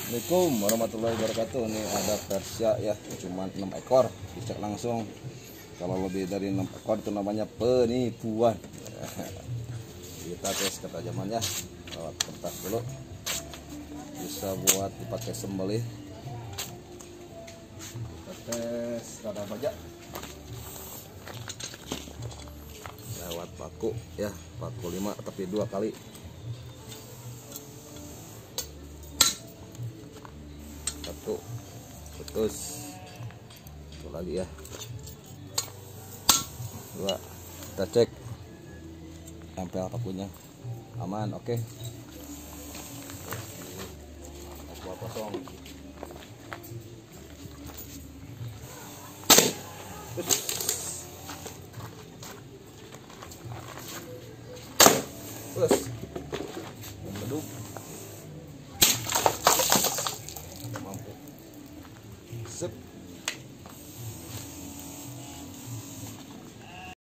Assalamualaikum warahmatullahi wabarakatuh. Ini ada Persia ya, cuman 6 ekor. Dicek langsung. Kalau lebih dari 6 ekor itu namanya penipuan. Kita tes ketajamannya lewat kertas dulu. Bisa buat dipakai sembelih. Kita tes kadar baja lewat paku ya, paku 5 tapi 2 kali. Satu putus, satu lagi ya, 2. Kita cek tempel pakunya aman. Oke. Buat kosong. Terus beduk mampu. Sip.